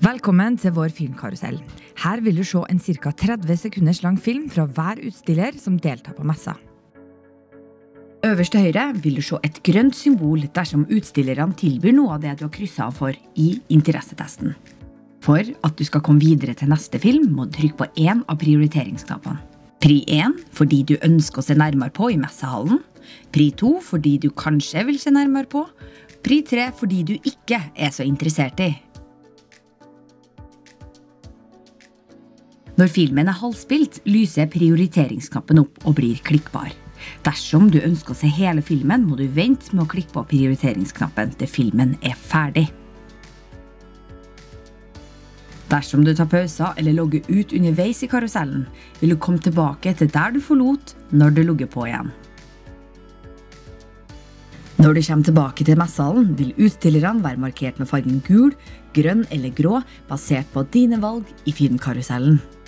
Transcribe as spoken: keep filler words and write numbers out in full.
Velkommen til vår filmkarusell. Her vil du se en cirka tretti sekunders lang film fra hver utstiller som deltar på messa. Øverst til høyre vil du se et grønt symbol dersom utstillerne tilbyr noe av det du har krysset av for i interessetesten. For at du skal komme videre til neste film, må du trykke på en av prioriteringsknappene. Pri én fordi du ønsker å se nærmere på i messehallen. Pri to fordi du kanskje vil se nærmere på. Pri tre fordi du ikke er så interessert i. Når filmen er halvspilt, lyser prioriteringsknappen opp og blir klikkbar. Dersom du ønsker å se hele filmen, må du vente med å klikke på prioriteringsknappen til filmen er ferdig. Dersom du tar pauser eller logger ut underveis i karusellen, vil du komme tilbake til der du forlot når du logger på igjen. Når du kommer tilbake til messehallen, vil utstillerne være markert med fargen gul, grønn eller grå, basert på dine valg i filmkarusellen.